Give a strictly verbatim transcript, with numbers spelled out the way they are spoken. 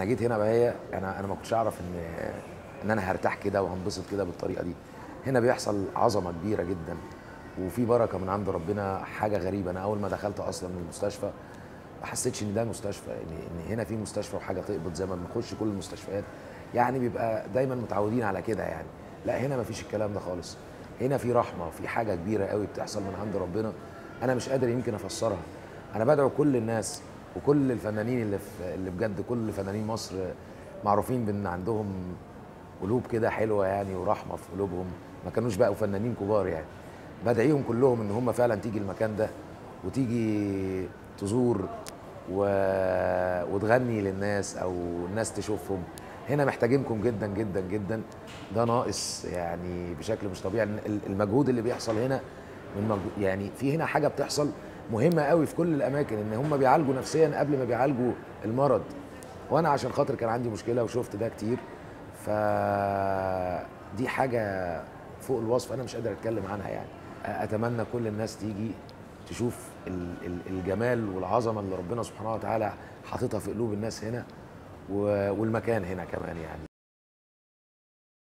انا جيت هنا بقى، هي انا انا ما كنتش اعرف ان ان انا هرتاح كده وهنبسط كده بالطريقه دي. هنا بيحصل عظمه كبيره جدا وفي بركه من عند ربنا، حاجه غريبه. انا اول ما دخلت اصلا من المستشفى ما حسيتش ان ده مستشفى، ان ان هنا في مستشفى وحاجه تقبض زي ما بنخش كل المستشفيات. يعني بيبقى دايما متعودين على كده يعني. لا، هنا ما فيش الكلام ده خالص. هنا في رحمه، في حاجه كبيره قوي بتحصل من عند ربنا. انا مش قادر يمكن افسرها. انا بدعو كل الناس وكل الفنانين اللي في اللي بجد كل فنانين مصر معروفين بان عندهم قلوب كده حلوه يعني، ورحمه في قلوبهم، ما كانوش بقوا فنانين كبار يعني. بدعيهم كلهم ان هم فعلا تيجي المكان ده وتيجي تزور و... وتغني للناس او الناس تشوفهم. هنا محتاجينكم جدا جدا جدا. ده ناقص يعني بشكل مش طبيعي. المجهود اللي بيحصل هنا من مجهود يعني. في هنا حاجه بتحصل مهمه قوي في كل الاماكن، ان هم بيعالجوا نفسيا قبل ما بيعالجوا المرض. وانا عشان خاطر كان عندي مشكله وشفت ده كتير، فدي حاجه فوق الوصف انا مش قادر اتكلم عنها يعني. اتمنى كل الناس تيجي تشوف الجمال والعظمه اللي ربنا سبحانه وتعالى حاططها في قلوب الناس هنا، والمكان هنا كمان يعني.